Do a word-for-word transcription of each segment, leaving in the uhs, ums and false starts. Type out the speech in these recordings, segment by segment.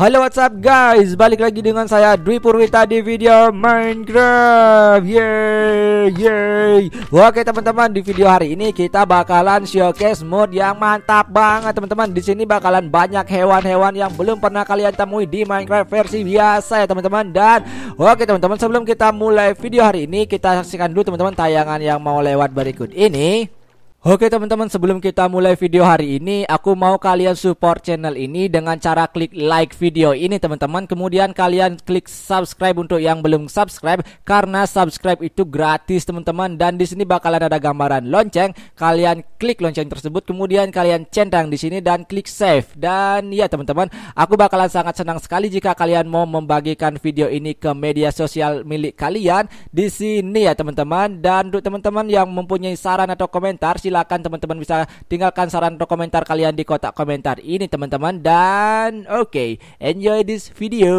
Halo, what's up guys, balik lagi dengan saya Dwi Purwita di video Minecraft. Yeay, yeay. Oke teman-teman, di video hari ini kita bakalan showcase mode yang mantap banget teman-teman. Di sini bakalan banyak hewan-hewan yang belum pernah kalian temui di Minecraft versi biasa ya teman-teman. Dan oke teman-teman, sebelum kita mulai video hari ini, kita saksikan dulu teman-teman tayangan yang mau lewat berikut ini. Oke teman-teman, sebelum kita mulai video hari ini, aku mau kalian support channel ini dengan cara klik like video ini teman-teman. Kemudian kalian klik subscribe untuk yang belum subscribe, karena subscribe itu gratis teman-teman. Dan di sini bakalan ada gambaran lonceng. Kalian klik lonceng tersebut, kemudian kalian centang di sini dan klik save. Dan ya teman-teman, aku bakalan sangat senang sekali jika kalian mau membagikan video ini ke media sosial milik kalian di sini ya teman-teman. Dan untuk teman-teman yang mempunyai saran atau komentar, silakan teman-teman bisa tinggalkan saran atau komentar kalian di kotak komentar ini teman-teman. Dan oke, okay, enjoy this video.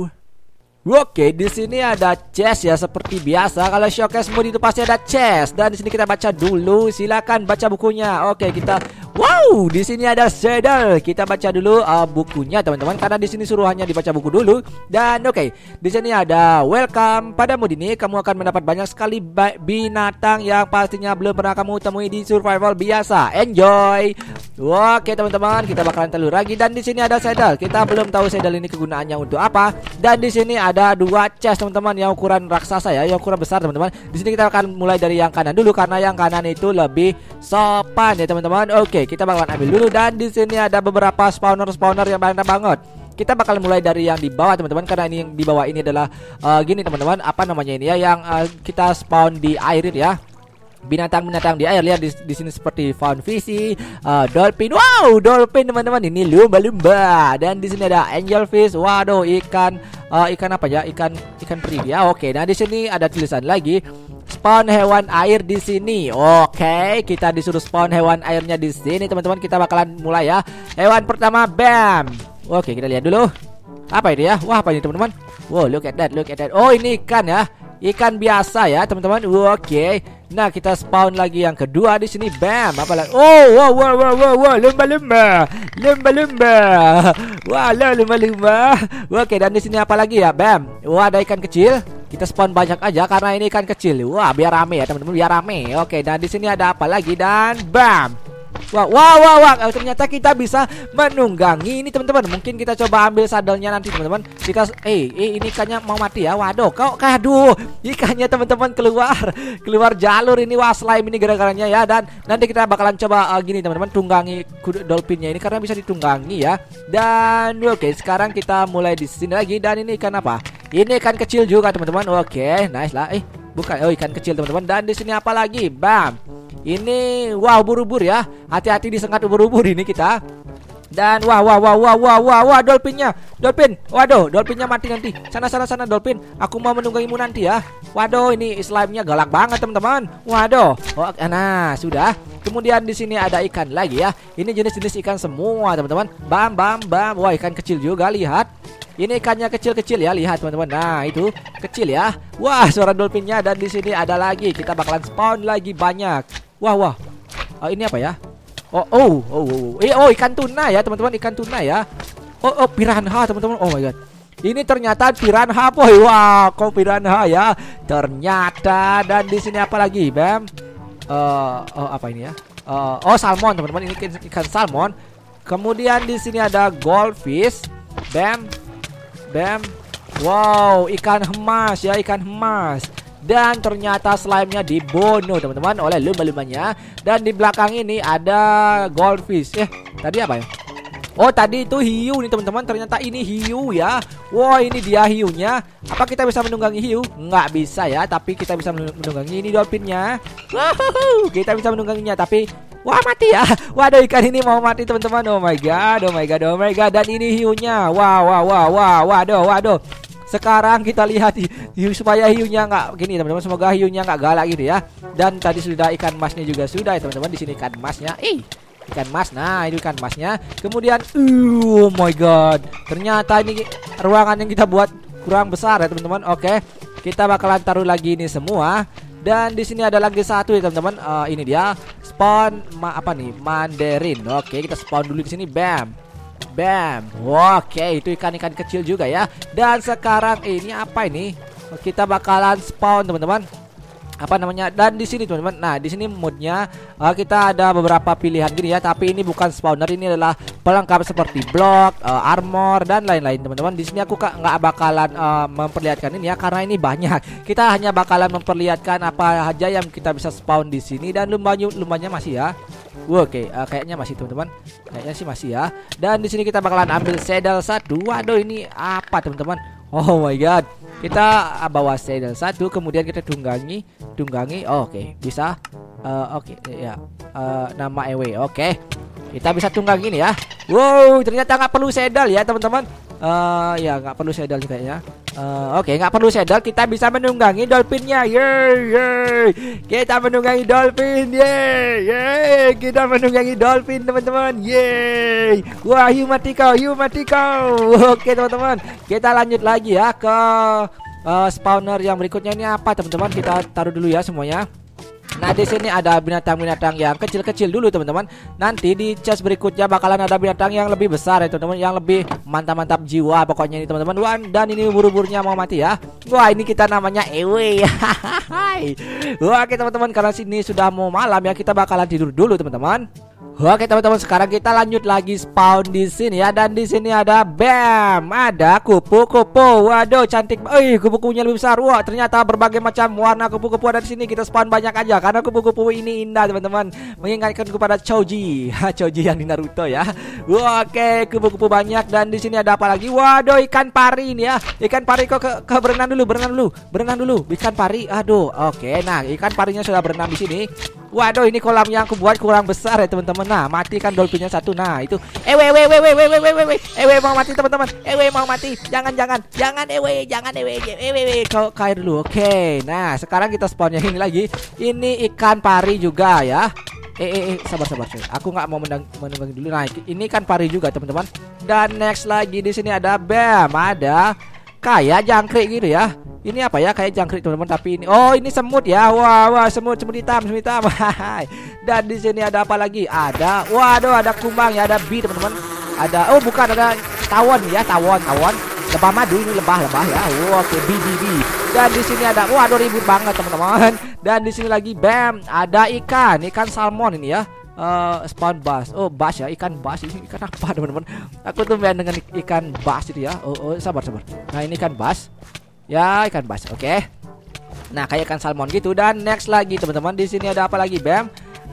Oke, di sini ada chest ya seperti biasa. Kalau showcase mode itu pasti ada chest. Dan di sini kita baca dulu. Silakan baca bukunya. Oke, kita wow, di sini ada saddle. Kita baca dulu uh, bukunya teman-teman, karena di sini suruhannya dibaca buku dulu. Dan oke, okay, di sini ada welcome. Pada mode ini kamu akan mendapat banyak sekali binatang yang pastinya belum pernah kamu temui di survival biasa. Enjoy. Oke teman-teman, kita bakalan telur lagi. Dan di sini ada saddle. Kita belum tahu saddle ini kegunaannya untuk apa. Dan di sini ada Ada dua chest teman-teman yang ukuran raksasa ya, yang ukuran besar teman-teman. Di sini kita akan mulai dari yang kanan dulu, karena yang kanan itu lebih sopan ya teman-teman. Oke, kita bakalan ambil dulu. Dan di sini ada beberapa spawner-spawner yang banyak banget. Kita bakal mulai dari yang di bawah teman-teman, karena ini yang di bawah ini adalah uh, gini teman-teman, apa namanya ini ya, yang uh, kita spawn di air ya. Binatang-binatang di air, lihat di, di sini seperti faun fishy, uh, dolphin. Wow, dolphin teman-teman, ini lumba-lumba. Dan di sini ada angelfish. Waduh, ikan uh, ikan apa ya? Ikan ikan peri ya. Oke, nah di sini ada tulisan lagi, spawn hewan air di sini. Oke, kita disuruh spawn hewan airnya di sini teman-teman. Kita bakalan mulai ya. Hewan pertama, bam. Oke, kita lihat dulu. Apa ini ya? Wah, apa ini teman-teman? Wow, look at that, look at that. Oh, ini ikan ya. Ikan biasa ya teman-teman. Oke. Nah, kita spawn lagi yang kedua di sini. Bam. Apa lagi? Oh, wow, wow, wow, wow, wow. Lumba-lumba. Lumba-lumba. Wah, lumba-lumba. Oke, dan di sini apa lagi ya? Bam. Wah, ada ikan kecil. Kita spawn banyak aja karena ini ikan kecil. Wah, biar rame ya teman-teman, biar rame. Oke, dan di sini ada apa lagi? Dan bam. Wah, wah, wah, wah, ternyata kita bisa menunggangi ini teman-teman. Mungkin kita coba ambil sadelnya nanti teman-teman. Kita, eh, eh, ini ikannya mau mati ya. Waduh, kau, aduh, ikannya teman-teman keluar, keluar jalur ini. Wah, slime ini gara-garanya ya. Dan nanti kita bakalan coba uh, gini teman-teman, tunggangi dolphinnya ini karena bisa ditunggangi ya. Dan oke, okay, sekarang kita mulai di sini lagi. Dan ini ikan apa? Ini ikan kecil juga teman-teman. Oke, okay, nice lah. Eh, bukan, oh ikan kecil teman-teman. Dan di sini apa lagi? Bam. Ini wow, ubur-ubur ya. Hati-hati disengat ubur-ubur ini kita. Dan wah wah wah wah wah wah wah dolphinnya. Dolphin. Waduh, dolphinnya mati nanti. Sana sana sana dolphin. Aku mau menunggangimu nanti ya. Waduh, ini slime-nya galak banget teman-teman. Waduh. Oh, nah, sudah. Kemudian di sini ada ikan lagi ya. Ini jenis-jenis ikan semua teman-teman. Bam bam bam. Wah, ikan kecil juga, lihat. Ini ikannya kecil-kecil ya, lihat teman-teman. Nah, itu kecil ya. Wah, suara dolphinnya. Dan di sini ada lagi. Kita bakalan spawn lagi banyak. Wah, wah. Oh, ini apa ya? Oh, oh, oh, oh. Eh, oh, ikan tuna ya, teman-teman, ikan tuna ya. Oh, oh, piranha, teman-teman. Oh my god. Ini ternyata piranha, boy. Wah, kok piranha ya? Ternyata. Dan di sini apa lagi, Bam? Uh, oh, apa ini ya? Uh, oh, salmon, teman-teman. Ini ikan, ikan salmon. Kemudian di sini ada goldfish. Bam. Bam. Wow, ikan emas ya, ikan emas. Dan ternyata slime-nya dibunuh teman-teman oleh lumba-lumbanya. Dan di belakang ini ada goldfish. Eh, tadi apa ya? Oh, tadi itu hiu nih teman-teman. Ternyata ini hiu ya. Wow, ini dia hiunya. Apa kita bisa menunggangi hiu? Nggak bisa ya, tapi kita bisa menunggangi ini dolphinnya. Wow, kita bisa menungganginya, tapi wah, mati ya. Waduh, ikan ini mau mati teman-teman. Oh my god, oh my god, oh my god. Dan ini hiunya. Wow, wow, wow, wow. Waduh, waduh. Sekarang kita lihat hiu, supaya hiunya nggak gini teman-teman. Semoga hiunya nggak galak gitu ya. Dan tadi sudah ikan emasnya juga sudah ya teman-teman. Di sini ikan emasnya. Ih, ikan emas. Nah, itu ikan emasnya. Kemudian, uh, oh my god. Ternyata ini ruangan yang kita buat kurang besar ya teman-teman. Oke, kita bakalan taruh lagi ini semua. Dan di sini ada lagi satu ya teman-teman. Uh, ini dia spawn ma apa nih? Mandarin. Oke, kita spawn dulu di sini. Bam. Bam. Oke, itu ikan-ikan kecil juga ya. Dan sekarang ini apa ini? Kita bakalan spawn teman-teman. Apa namanya? Dan di sini teman-teman. Nah, di sini modnya uh, kita ada beberapa pilihan gini ya, tapi ini bukan spawner, ini adalah pelengkap seperti blok, uh, armor dan lain-lain teman-teman. Di sini aku nggak bakalan uh, memperlihatkan ini ya, karena ini banyak. Kita hanya bakalan memperlihatkan apa aja yang kita bisa spawn di sini, dan lumbanya lumbanya masih ya. Wow, oke, okay. uh, kayaknya masih teman-teman. Kayaknya sih masih ya. Dan di sini kita bakalan ambil saddle satu. Waduh, ini apa teman-teman? Oh my god. Kita bawa saddle satu, kemudian kita tunggangi, tunggangi. Oh, oke, okay. Bisa. Uh, oke, okay. Ya. Uh, nama E W. Oke. Okay. Kita bisa tunggangi ini ya. Wow, ternyata nggak perlu saddle ya, teman-teman. Uh, ya nggak perlu saddle kayaknya. Uh, Oke, okay, nggak perlu saddle, kita bisa menunggangi dolphinnya. Yeay, yeay. Kita menunggangi dolphin. Yeay, yeay. Kita menunggangi dolphin teman-teman. Yeay. Wah, hiu mati kau, hiu mati kau. Oke okay, teman-teman, kita lanjut lagi ya ke uh, spawner yang berikutnya. Ini apa teman-teman? Kita taruh dulu ya semuanya. Nah, di sini ada binatang-binatang yang kecil-kecil dulu teman-teman. Nanti di chest berikutnya bakalan ada binatang yang lebih besar ya teman-teman, yang lebih mantap-mantap jiwa pokoknya ini teman-teman. Dan ini buru-burunya mau mati ya. Wah, ini kita namanya E W. Wah, oke teman-teman, karena sini sudah mau malam ya, kita bakalan tidur dulu teman-teman. Oke teman-teman, sekarang kita lanjut lagi spawn di sini ya. Dan di sini ada bam, ada kupu-kupu. Waduh, cantik. Eh, kupu-kupunya lebih besar. Wah, ternyata berbagai macam warna kupu-kupu ada di sini. Kita spawn banyak aja karena kupu-kupu ini indah teman-teman, mengingatkan kepada Choji. Choji yang di Naruto ya. Wah, oke, kupu-kupu banyak. Dan di sini ada apa lagi? Waduh, ikan pari ini ya. Ikan pari kok ke, ke berenang dulu, berenang dulu, berenang dulu. Ikan pari. Aduh, oke. Nah, ikan parinya sudah berenang di sini. Waduh, ini kolam yang aku buat kurang besar ya teman-teman. Nah, mati kan dolphinnya satu. Nah, itu ewe ewe ewe ewe ewe ewe ewe mau mati teman-teman. Ewe mau mati. Jangan jangan jangan ewe, jangan ewe ewe ewe kau kair dulu. Oke. Nah, sekarang kita spawnnya ini lagi. Ini ikan pari juga ya. Eh eh, eh sabar sabar coy. Aku nggak mau menunggangi dulu. Nah, ini ikan pari juga teman-teman. Dan next lagi di sini ada bam, ada kayak jangkrik gitu ya. Ini apa ya, kayak jangkrik teman-teman, tapi ini oh ini semut ya. Wah wah, semut semut hitam semut hitam. Dan di sini ada apa lagi? Ada waduh, ada kumbang ya, ada bee teman-teman. Ada oh bukan, ada tawon ya, tawon tawon. Lebah madu, ini lebah lebah ya. Wah, oke, bee bee bee. Dan di sini ada waduh, ribut banget teman-teman. Dan di sini lagi bam, ada ikan, ikan salmon ini ya. Uh, spawn bass. Oh, bass ya, ikan bass. Ini ikan apa teman-teman? Aku tuh main dengan ikan bass itu ya. Oh, oh sabar sabar. Nah, ini ikan bass. Ya, ikan bass. Oke. Okay. Nah, kayak ikan salmon gitu. Dan next lagi teman-teman, di sini ada apa lagi, bam?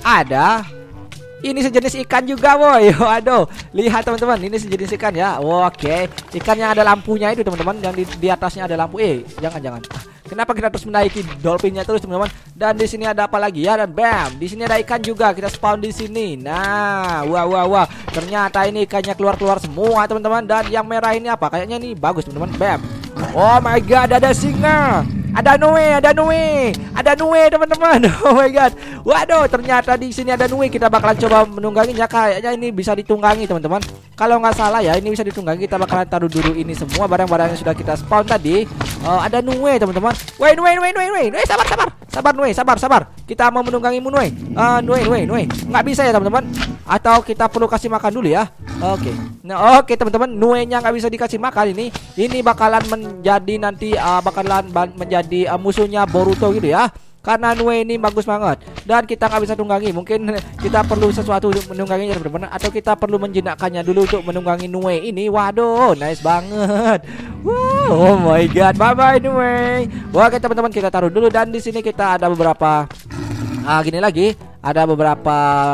Ada ini sejenis ikan juga, boy. Waduh, lihat teman-teman, ini sejenis ikan ya. Oke, okay. Ikan yang ada lampunya itu teman-teman, yang di, di atasnya ada lampu. Eh, jangan jangan. Kenapa kita terus menaiki dolphinnya terus teman-teman? Dan di sini ada apa lagi ya? Dan bam, di sini ada ikan juga. Kita spawn di sini. Nah, wah wah wah. Ternyata ini ikannya keluar-keluar semua teman-teman. Dan yang merah ini apa? Kayaknya ini bagus teman-teman. Bam. Oh my god, ada singa. Ada Nue, ada Nue, ada Nue teman-teman. Oh my god. Waduh, ternyata di sini ada Nue. Kita bakalan coba menungganginya. Kayaknya ini bisa ditunggangi teman-teman. Kalau nggak salah ya, ini bisa ditunggangi. Kita bakalan taruh dulu ini semua barang-barang yang sudah kita spawn tadi. Uh, ada Nue teman-teman. Woi, Nue, Nue, Nue, Nue, Nue, sabar, sabar, sabar Nue, sabar, sabar. Kita mau menunggangimu Nue. Uh, Nue, Nue, Nue. Nggak bisa ya teman-teman. Atau kita perlu kasih makan dulu ya. Oke. Okay. Nah, oke okay, teman-teman, Nue-nya nggak bisa dikasih makan ini. Ini bakalan menjadi nanti uh, bakalan menjadi uh, musuhnya Boruto gitu ya. Karena Nue ini bagus banget. Dan kita nggak bisa tunggangi. Mungkin kita perlu sesuatu untuk menungganginya teman-teman. Atau kita perlu menjinakkannya dulu untuk menunggangi Nue ini. Waduh, nice banget. Wow, oh my god, bye bye Nue. Oke teman-teman, kita taruh dulu. Dan di sini kita ada beberapa uh, gini lagi. Ada beberapa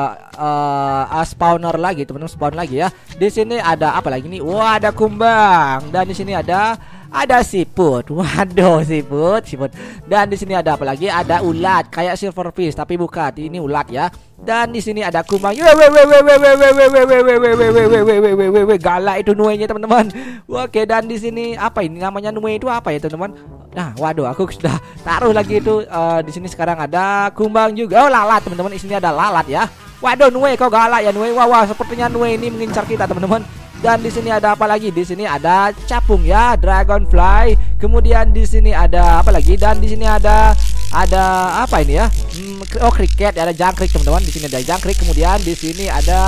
uh, spawner lagi teman-teman, spawn lagi ya. Di sini ada apa lagi nih? Wah, ada kumbang. Dan di sini ada ada siput. Waduh, siput, siput. Dan di sini ada apa lagi? Ada ulat, kayak silverfish tapi bukan. Ini ulat ya. Dan di sini ada kumbang. Galak itu Nue-nya teman-teman. Oke, dan di sini apa ini namanya Nue itu apa ya teman-teman? Nah, waduh, aku sudah taruh lagi itu. Uh, di sini sekarang ada kumbang juga. Oh, lalat teman-teman. Di sini ada lalat ya. Waduh, Nue kau galak ya Nue. Wah, wah, sepertinya Nue ini mengincar kita teman-teman. Dan di sini ada apa lagi? Di sini ada capung ya, dragonfly. Kemudian di sini ada apa lagi? Dan di sini ada ada apa ini ya? Hmm, oh, kriket, ada jangkrik teman-teman. Di sini ada jangkrik. Kemudian di sini ada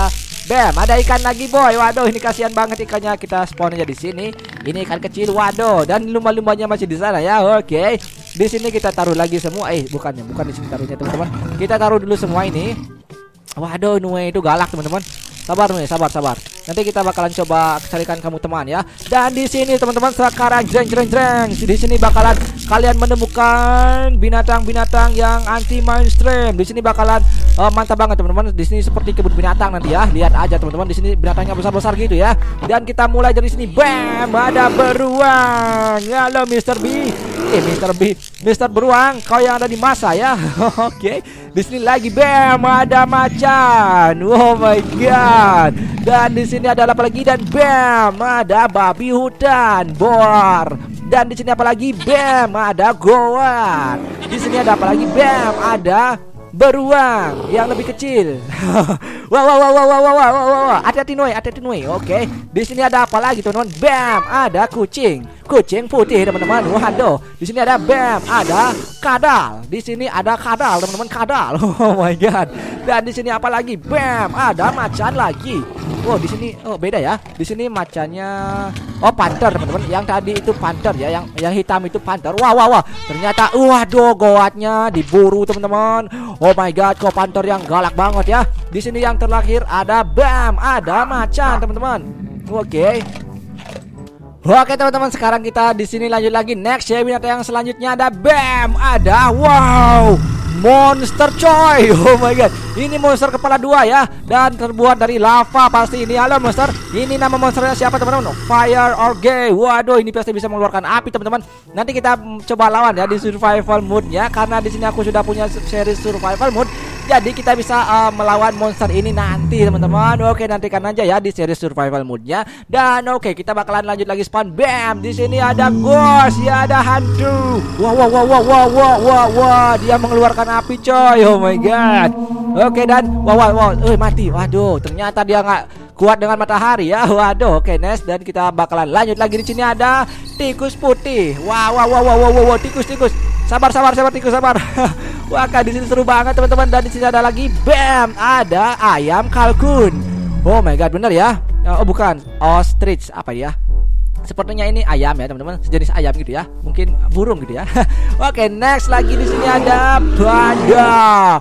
Bam, ada ikan lagi boy. Waduh, ini kasihan banget ikannya. Kita spawn aja di sini. Ini ikan kecil. Waduh, dan lumba-lumbanya masih di sana ya. Oke. Di sini kita taruh lagi semua. Eh, bukannya, bukan di sini taruhnya teman-teman. Kita taruh dulu semua ini. Waduh, Nue itu galak teman-teman. Sabar Nue, sabar, sabar. Nanti kita bakalan coba carikan kamu teman ya. Dan di sini teman-teman sekarang jreng jreng jreng. Di sini bakalan kalian menemukan binatang-binatang yang anti mainstream. Di sini bakalan uh, mantap banget teman-teman. Di sini seperti kebun binatang nanti ya. Lihat aja teman-teman. Di sini binatangnya besar-besar gitu ya. Dan kita mulai dari sini. Bam, ada beruang. Halo mister B. Eh mister B, mister Beruang, kau yang ada di masa ya. Oke. Di sini lagi bam, ada macan. Oh my god. Dan di sini ada apa lagi? Dan bam, ada babi hutan, boar. Dan di sini apa lagi? Bam, ada goat. Di sini ada apa lagi? Bam, ada beruang yang lebih kecil. Wow wow wow wow wow wow wow wow. Hati-hati Noe, hati-hati Noe. Oke. Di sini ada apa lagi teman-teman? Bam, ada kucing. Kucing putih teman-teman. Waduh. Di sini ada bam, ada kadal. Di sini ada kadal teman-teman, kadal. Oh my god. Dan di sini apa lagi? Bam, ada macan lagi. Oh, di sini oh beda ya. Di sini macannya oh panther teman-teman. Yang tadi itu panther ya, yang yang hitam itu panther. Wah wah wah. Ternyata waduh goatnya diburu teman-teman. Oh my god, kok panther yang galak banget ya. Di sini yang terlahir ada bam, ada macan teman-teman. Oke. Oke teman-teman, sekarang kita di sini lanjut lagi. Next ya, binatang yang selanjutnya ada bam, ada wow, monster coy. Oh my god, ini monster kepala dua ya, dan terbuat dari lava pasti ini. Halo monster, ini nama monsternya siapa teman-teman? Fire Orge. Waduh, ini pasti bisa mengeluarkan api teman-teman. Nanti kita coba lawan ya di survival mode-nya, karena di sini aku sudah punya seri survival mode. Jadi kita bisa uh, melawan monster ini nanti teman-teman. Oke, nantikan aja ya di seri survival mode-nya. Dan oke, kita bakalan lanjut lagi spawn. Bam, di sini ada ghost, ya ada hantu. Wah wah wah wah wah wah wah wah, dia mengeluarkan api coy. Oh my god. Oke, dan wah wah wah, eh mati. Waduh, ternyata dia nggak kuat dengan matahari ya. Waduh, oke next, dan kita bakalan lanjut lagi. Di sini ada tikus putih. Wah wah wah wah wah wah, tikus tikus. Sabar sabar sabar tikus sabar. Wah, di sini seru banget teman-teman. Dan di sini ada lagi bam, ada ayam kalkun. Oh my god, bener ya? Oh bukan, ostrich apa ya? Sepertinya ini ayam ya teman-teman, sejenis ayam gitu ya, mungkin burung gitu ya. Oke, next lagi di sini ada panda,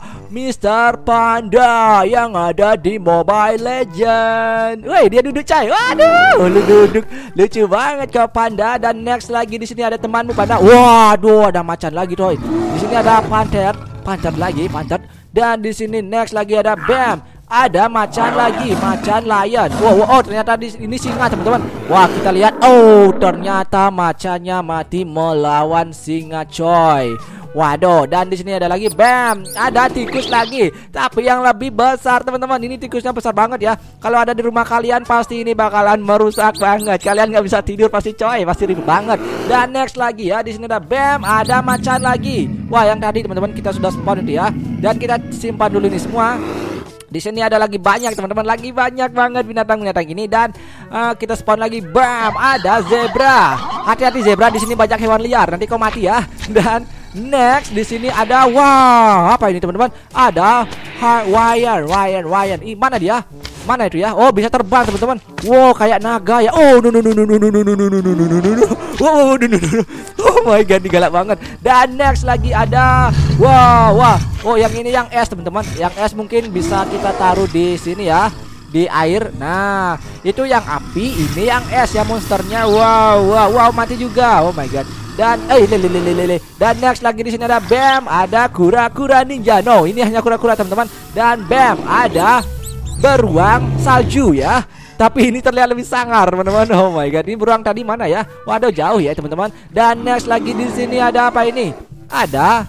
mister Panda yang ada di Mobile Legend. Woi, dia duduk coy. Waduh, lu duduk lucu banget kau panda. Dan next lagi di sini ada temanmu panda. Waduh, ada macan lagi coy. Di sini ada panther, panther lagi, panther. Dan di sini next lagi ada bam, ada macan lagi, macan lion. Wow, wow, oh ternyata di, ini singa teman-teman. Wah, kita lihat. Oh, ternyata macannya mati melawan singa coy. Waduh, dan di sini ada lagi bam, ada tikus lagi, tapi yang lebih besar teman-teman. Ini tikusnya besar banget ya. Kalau ada di rumah kalian pasti ini bakalan merusak banget. Kalian nggak bisa tidur pasti coy, pasti ribet banget. Dan next lagi ya, di sini ada bam, ada macan lagi. Wah, yang tadi teman-teman kita sudah spawn itu ya. Dan kita simpan dulu ini semua. Di sini ada lagi banyak teman-teman, lagi banyak banget binatang-binatang ini. Dan uh, kita spawn lagi bam, ada zebra. Hati-hati zebra, di sini banyak hewan liar, nanti kau mati ya. Dan next di sini ada wow, apa ini teman-teman? Ada wire, wire, wire. Ih, mana dia? Mana itu ya? Oh, bisa terbang teman-teman. Wow, kayak naga ya. Oh, no no no no no no no no no no no no no no. Wow, no no no. Oh my god, ini galak banget. Dan next lagi ada wow, wah. Oh, yang ini yang es teman-teman. Yang es mungkin bisa kita taruh di sini ya, di air. Nah, itu yang api, ini yang es ya monsternya. Wow, wow, wow, mati juga. Oh my god. Dan eh lele lele lele. Dan next lagi di sini ada bam, ada kura-kura ninja. No, ini hanya kura-kura teman-teman. Dan bam, ada beruang salju ya. Tapi ini terlihat lebih sangar teman-teman. Oh my god, ini beruang tadi mana ya? Waduh, jauh ya teman-teman. Dan next lagi di sini ada apa ini? Ada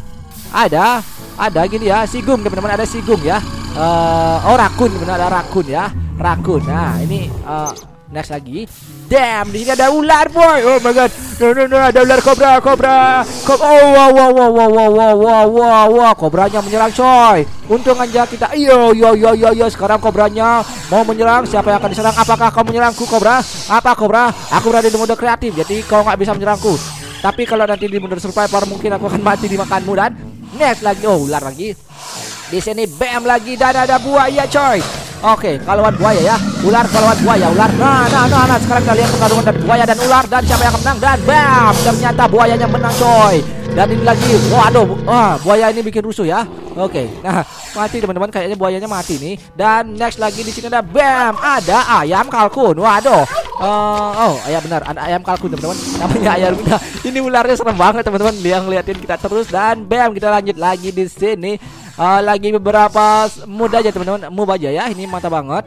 ada ada gini ya, sigum teman-teman, ada sigum ya. Uh, oh rakun teman-teman, ada rakun ya, rakun. Nah ini uh, next lagi. Damn, di sini ada ular boy. Oh my god. No no no, ada ular kobra, kobra. Kob oh wow wow wow wow wow wow wow wow wow, kobranya menyerang coy. Untung aja kita. Yo yo yo yo yo, sekarang kobranya mau menyerang. Siapa yang akan diserang? Apakah kau menyerangku kobra? Apa kobra? Aku berada di mode kreatif, jadi kau nggak bisa menyerangku. Tapi kalau nanti di mode survivor mungkin aku akan mati dimakanmu. Dan next lagi, oh ular lagi. Di sini bam lagi, dan ada buaya coy. Oke, kalau lawan buaya ya. Ular kalau lawan buaya, ular. Nah, nah, nah, nah. Sekarang kita lihat pertarungan dari buaya dan ular, dan siapa yang akan menang, dan bam, ternyata buayanya menang coy. Dan ini lagi, waduh, wah, buaya ini bikin rusuh ya. Oke, nah, mati teman-teman, kayaknya buayanya mati nih. Dan next lagi di sini ada bam, ada ayam kalkun. Waduh. Uh, oh, ya benar, ada ayam kalkun teman-teman. Namanya ayam muda. Ini ularnya serem banget teman-teman. Dia ngeliatin kita terus, dan bam, kita lanjut lagi di sini. Uh, lagi beberapa mood aja teman-teman, move aja ya, ini mantap banget.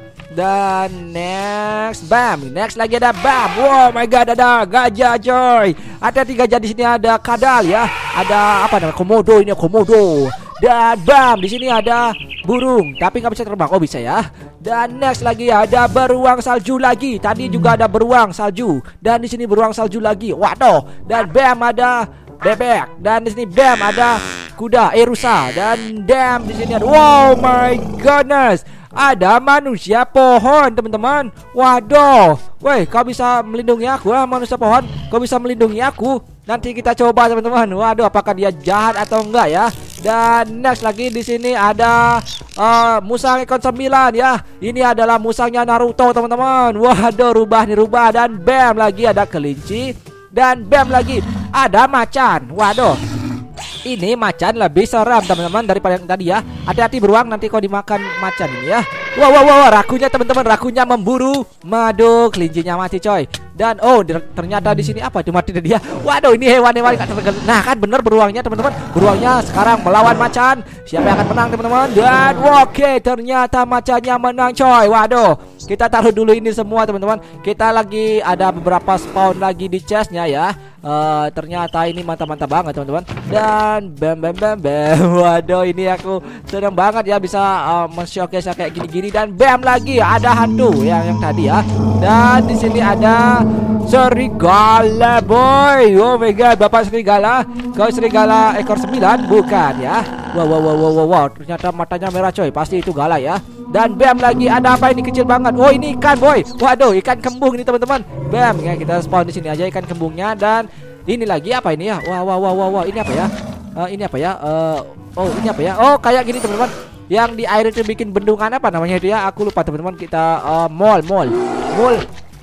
Dan next, bam, next lagi ada bam. Wow my god, ada gajah coy. Ada tiga gajah di sini, ada kadal ya, ada apa namanya, komodo, ini komodo. Dan bam, di sini ada burung, tapi nggak bisa terbang. Oh bisa ya. Dan next lagi ada beruang salju lagi. Tadi juga ada beruang salju. Dan di sini beruang salju lagi. Waduh. Dan bam, ada bebek. Dan di sini bam, ada kuda, eh rusa. Dan damn, di sini ada, wow my goodness, ada manusia pohon teman-teman. Waduh, woi, kau bisa melindungi aku lah manusia pohon. Kau bisa melindungi aku. Nanti kita coba teman-teman. Waduh, apakah dia jahat atau enggak ya? Dan next lagi di sini ada uh, musang ekor sembilan ya. Ini adalah musangnya Naruto teman-teman. Waduh, rubah nih rubah. Dan bam, lagi ada kelinci. Dan bam, lagi ada macan. Waduh, ini macan lebih seram teman-teman daripada yang tadi ya. Hati-hati beruang, nanti kau dimakan macan ini ya. Wow wow wow, rakunya teman-teman, rakunya memburu. Madu, kelincinya mati coy. Dan oh, ternyata di sini apa itu, mati dia. Waduh, ini hewan-hewan gak terkenal. Nah kan bener beruangnya teman-teman. Beruangnya sekarang melawan macan. Siapa yang akan menang teman-teman? Dan oke, okay, ternyata macannya menang coy. Waduh, kita taruh dulu ini semua teman-teman. Kita lagi ada beberapa spawn lagi di chestnya ya. Uh, ternyata ini mantap-mantap banget teman-teman. Dan bam bam bam bam. Waduh, ini aku senang banget ya bisa uh, men-showcase kayak gini-gini. Dan bam, lagi ada hantu yang yang tadi ya. Dan di sini ada serigala boy. Oh my god, bapak serigala. Kau serigala ekor sembilan bukan ya? Wow wow wow wow wow. Ternyata matanya merah coy. Pasti itu gala ya. Dan bam, lagi ada apa ini, kecil banget. Oh ini ikan boy. Waduh, ikan kembung ini teman-teman. Bam ya, kita spawn di sini aja ikan kembungnya. Dan ini lagi apa ini ya? Wah wah wah wah wah. Ini apa ya? Uh, ini apa ya? Uh, oh ini apa ya? Oh kayak gini teman-teman. Yang di air itu bikin bendungan apa namanya itu ya? Aku lupa teman-teman. Kita uh, mall mall mall.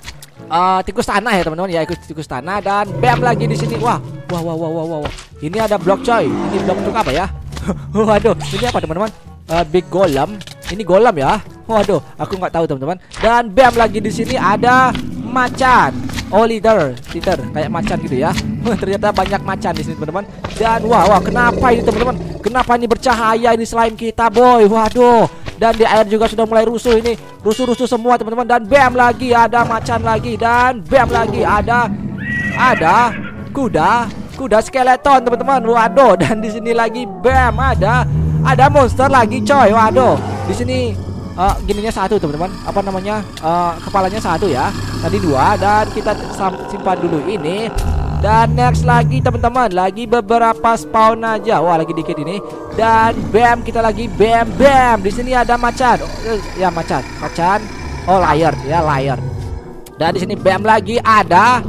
Uh, tikus tanah ya teman-teman ya, ikut tikus tanah. Dan bam, lagi di sini. Wah wah wah wah wah wah. Ini ada blok coy. Ini blok untuk apa ya? Waduh, ini apa teman-teman? Uh, big golem. Ini golem ya. Waduh, aku nggak tahu teman-teman. Dan bam, lagi di sini ada macan. Oh leader, leader kayak macan gitu ya. Ternyata banyak macan di sini teman-teman. Dan wah wah, kenapa ini teman-teman? Kenapa ini bercahaya ini slime kita boy? Waduh. Dan di air juga sudah mulai rusuh ini. Rusuh-rusuh semua teman-teman. Dan bam, lagi ada macan lagi. Dan bam, lagi ada ada kuda, kuda skeleton teman-teman. Waduh, dan di sini lagi bam, ada ada monster lagi coy. Waduh, di sini uh, gininya satu teman-teman. Apa namanya? Uh, kepalanya satu ya. Tadi dua. Dan kita simpan dulu ini. Dan next lagi teman-teman, lagi beberapa spawn aja. Wah, lagi dikit ini. Dan bam, kita lagi bam bam. Di sini ada macan. Oh, ya macan, macan. Oh, liar ya, liar. Dan di sini bam, lagi ada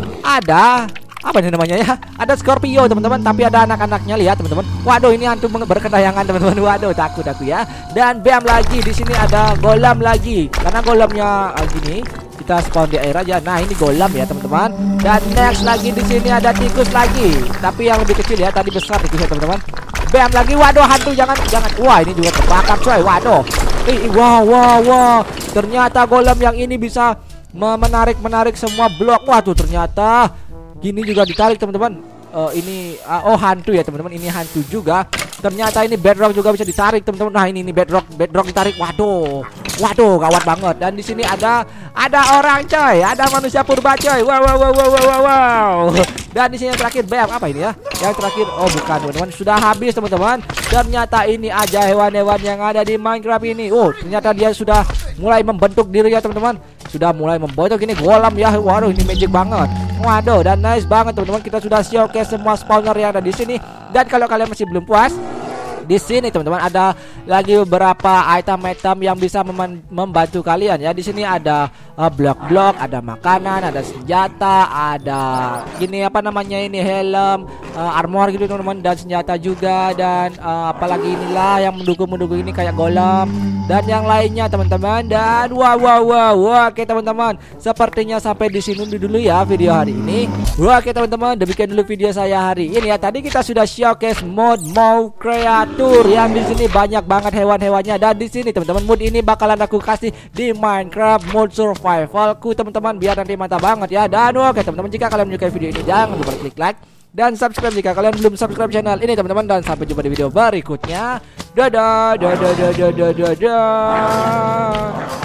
ada apa ini namanya ya? Ada Scorpio teman-teman, tapi ada anak-anaknya, lihat teman-teman. Waduh, ini hantu berkenayangan teman-teman. Waduh, takut aku ya. Dan bam, lagi di sini ada golem lagi. Karena golemnya uh, gini, kita spawn di air aja. Nah, ini golem ya teman-teman. Dan next lagi di sini ada tikus lagi, tapi yang lebih kecil ya. Tadi besar tikusnya teman-teman. Bam, lagi. Waduh, hantu, jangan jangan. Wah, ini juga terbakar coy. Waduh. Ih, wow wow wow. Ternyata golem yang ini bisa menarik-menarik semua blok. Waduh, ternyata gini juga ditarik teman-teman. Uh, ini uh, oh hantu ya teman-teman. Ini hantu juga. Ternyata ini bedrock juga bisa ditarik teman-teman. Nah, ini ini bedrock, bedrock ditarik. Waduh. Waduh, gawat banget. Dan di sini ada ada orang coy, ada manusia purba coy. Wow wow wow wow wow wow. Dan di sini yang terakhir bam, apa ini ya? Yang terakhir, oh bukan teman-teman, sudah habis teman-teman. Ternyata ini aja hewan-hewan yang ada di Minecraft ini. Oh, ternyata dia sudah mulai membentuk diri ya teman-teman. Sudah mulai membentuk ini golem ya. Waduh, ini magic banget. Waduh, dan nice banget teman-teman. Kita sudah showcase semua spawner yang ada di sini. Dan kalau kalian masih belum puas, di sini teman-teman ada lagi beberapa item-item yang bisa mem membantu kalian ya. Di sini ada blok-blok, uh, ada makanan, ada senjata, ada gini apa namanya ini helm, uh, armor gitu teman-teman, dan senjata juga, dan uh, apalagi inilah yang mendukung-mendukung ini kayak golem dan yang lainnya teman-teman. Dan wow wow wow, wow. Oke teman-teman, sepertinya sampai di sini dulu ya video hari ini. Wah, oke teman-teman, demikian dulu video saya hari ini ya. Tadi kita sudah showcase mod mau kreatur yang di sini banyak banget hewan-hewannya, dan di sini teman-teman mod ini bakalan aku kasih di Minecraft mod survivalku teman-teman, biar nanti mantap banget ya. Dan oke teman-teman, jika kalian menyukai video ini jangan lupa klik like dan subscribe jika kalian belum subscribe channel ini teman-teman, dan sampai jumpa di video berikutnya. Dadah dadah dadah dadah dadah.